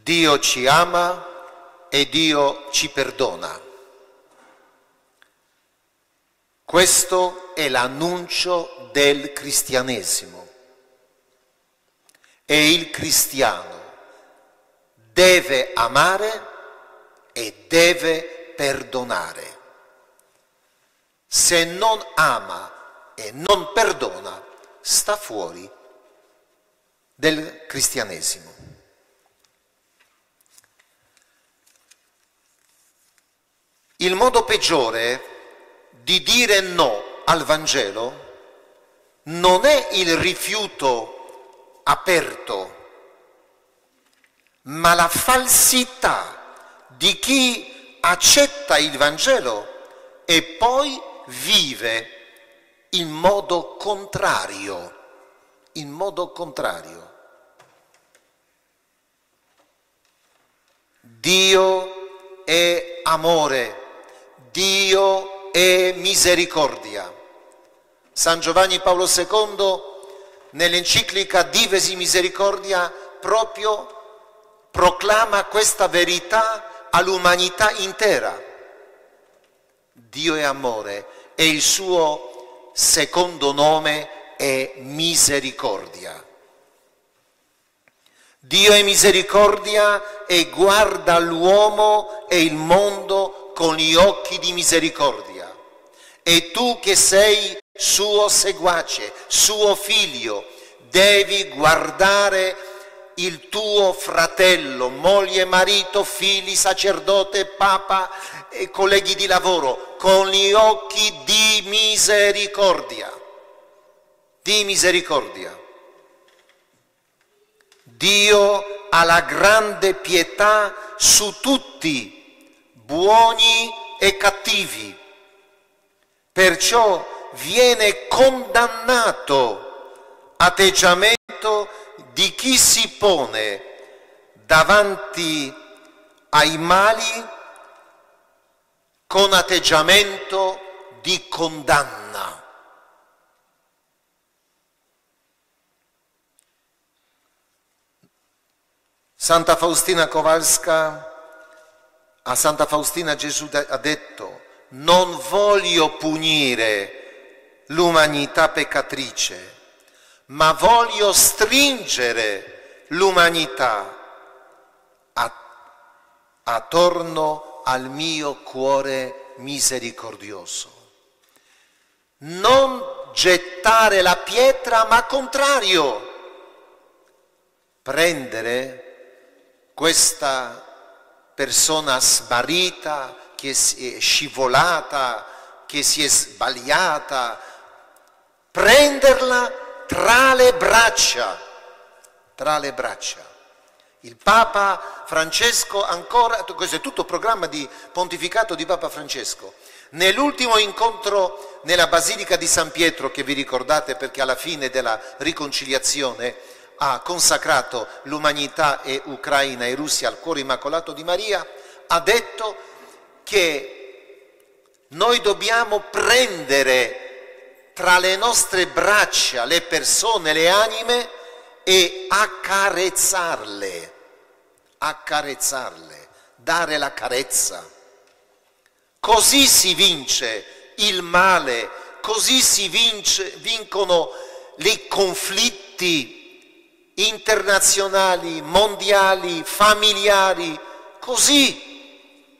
Dio ci ama e Dio ci perdona. Questo è l'annuncio del cristianesimo. E il cristiano deve amare e deve perdonare. Se non ama e non perdona, sta fuori del cristianesimo. Il modo peggiore di dire no al Vangelo non è il rifiuto aperto, ma la falsità di chi accetta il Vangelo e poi vive in modo contrario. In modo contrario. Dio è amore, Dio è misericordia. San Giovanni Paolo II nell'enciclica Divesi Misericordia proprio proclama questa verità all'umanità intera. Dio è amore e il suo secondo nome è misericordia. Dio è misericordia e guarda l'uomo e il mondo con gli occhi di misericordia. E tu che sei suo seguace, suo figlio, devi guardare il tuo fratello, moglie, marito, figli, sacerdote, papa e colleghi di lavoro con gli occhi di misericordia. Di misericordia. Dio ha la grande pietà su tutti, buoni e cattivi. Perciò viene condannato atteggiamento di chi si pone davanti ai mali con atteggiamento di condanna. Santa Faustina Kowalska, a Santa Faustina Gesù ha detto: non voglio punire l'umanità peccatrice, ma voglio stringere l'umanità attorno al mio cuore misericordioso. Non gettare la pietra, ma contrario, prendere questa persona smarrita, che si è scivolata, che si è sbagliata, prenderla tra le braccia, tra le braccia. Il Papa Francesco ancora, questo è tutto programma di pontificato di Papa Francesco, nell'ultimo incontro nella Basilica di San Pietro, che vi ricordate perché alla fine della riconciliazione ha consacrato l'umanità e Ucraina e Russia al cuore immacolato di Maria, ha detto che noi dobbiamo prendere tra le nostre braccia le persone, le anime e accarezzarle, dare la carezza. Così si vince il male, così si vincono i conflitti internazionali, mondiali, familiari, così.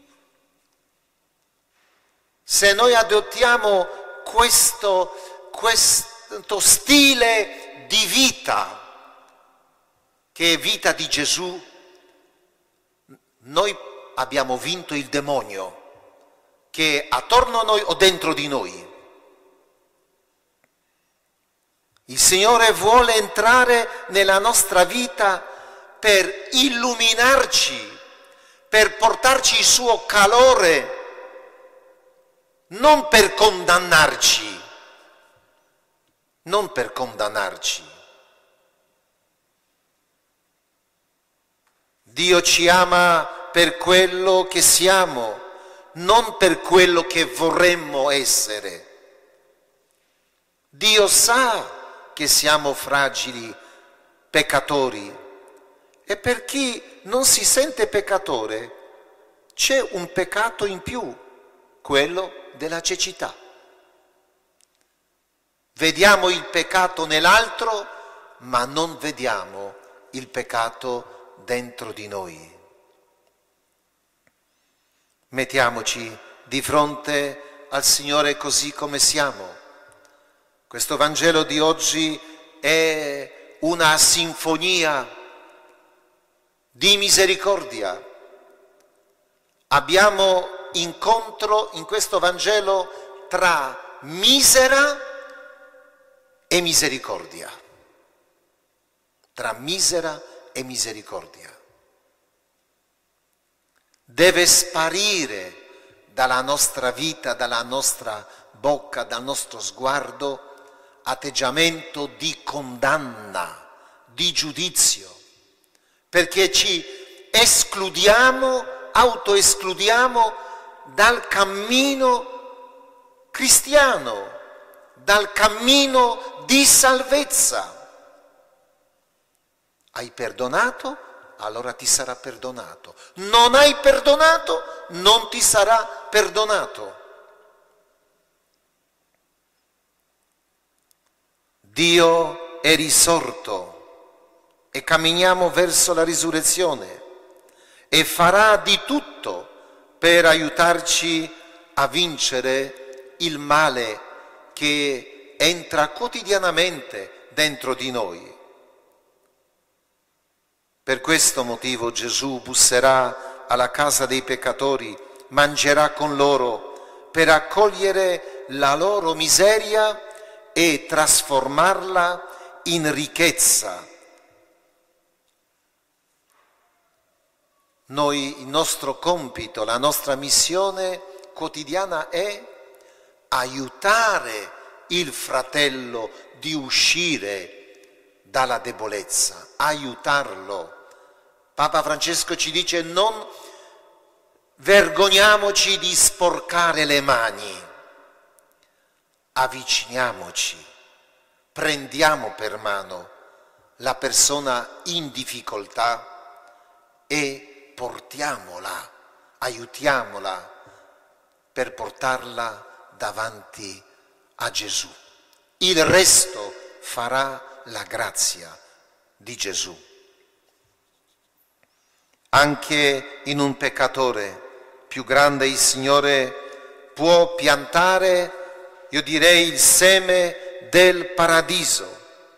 Se noi adottiamo questo stile di vita, che è vita di Gesù, noi abbiamo vinto il demonio, che è attorno a noi o dentro di noi. Il Signore vuole entrare nella nostra vita per illuminarci, per portarci il suo calore, non per condannarci, non per condannarci. Dio ci ama per quello che siamo, non per quello che vorremmo essere. Dio sa che siamo fragili, peccatori, E per chi non si sente peccatore c'è un peccato in più, quello della cecità. Vediamo il peccato nell'altro, ma non vediamo il peccato dentro di noi. Mettiamoci di fronte al Signore così come siamo. Questo Vangelo di oggi è una sinfonia di misericordia. Abbiamo incontro in questo Vangelo tra misera e misericordia. Tra misera e misericordia. Deve sparire dalla nostra vita, dalla nostra bocca, dal nostro sguardo, atteggiamento di condanna, di giudizio, perché ci escludiamo, autoescludiamo dal cammino cristiano, dal cammino di salvezza. Hai perdonato? Allora ti sarà perdonato. Non hai perdonato? Non ti sarà perdonato. Dio è risorto e camminiamo verso la risurrezione e farà di tutto per aiutarci a vincere il male che entra quotidianamente dentro di noi. Per questo motivo Gesù busserà alla casa dei peccatori, mangerà con loro per accogliere la loro miseria e trasformarla in ricchezza. Noi, il nostro compito, la nostra missione quotidiana è aiutare il fratello di uscire dalla debolezza, aiutarlo. Papa Francesco ci dice: non vergogniamoci di sporcare le mani, avviciniamoci, prendiamo per mano la persona in difficoltà e portiamola, aiutiamola per portarla davanti a Gesù. Il resto farà la grazia di Gesù. Anche in un peccatore più grande il Signore può piantare, io direi, il seme del paradiso.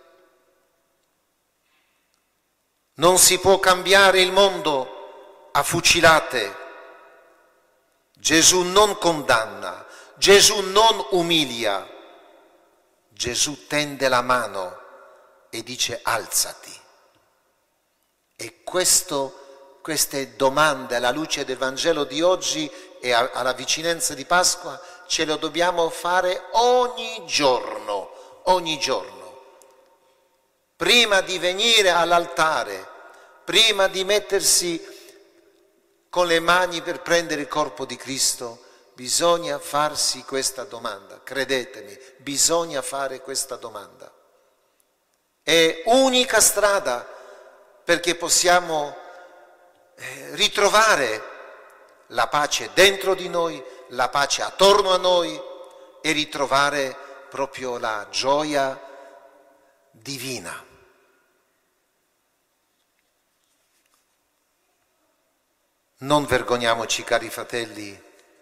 Non si può cambiare il mondo a fucilate. Gesù non condanna, Gesù non umilia, Gesù tende la mano e dice: alzati. E queste domande alla luce del Vangelo di oggi e alla vicinanza di Pasqua ce lo dobbiamo fare ogni giorno, ogni giorno. Prima di venire all'altare, prima di mettersi con le mani per prendere il corpo di Cristo, bisogna farsi questa domanda. Credetemi, bisogna fare questa domanda. È unica strada perché possiamo ritrovare la pace dentro di noi, la pace attorno a noi e ritrovare proprio la gioia divina. Non vergogniamoci, cari fratelli,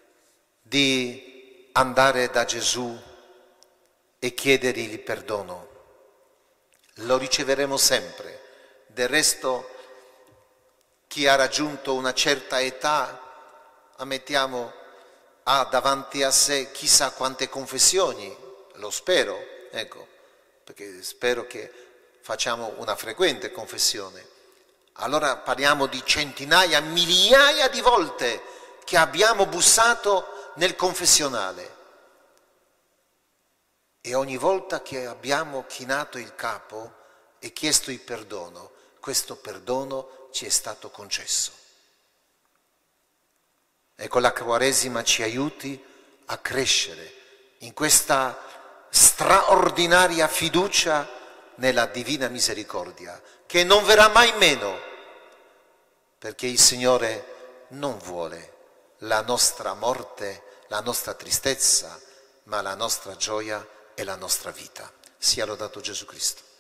di andare da Gesù e chiedergli il perdono. Lo riceveremo sempre. Del resto, chi ha raggiunto una certa età, ammettiamo, ha davanti a sé chissà quante confessioni, lo spero, ecco, perché spero che facciamo una frequente confessione. Allora parliamo di centinaia, migliaia di volte che abbiamo bussato nel confessionale. E ogni volta che abbiamo chinato il capo e chiesto il perdono, questo perdono ci è stato concesso. Ecco, la Quaresima ci aiuti a crescere in questa straordinaria fiducia nella divina misericordia, che non verrà mai meno, perché il Signore non vuole la nostra morte, la nostra tristezza, ma la nostra gioia e la nostra vita. Sia lodato Gesù Cristo.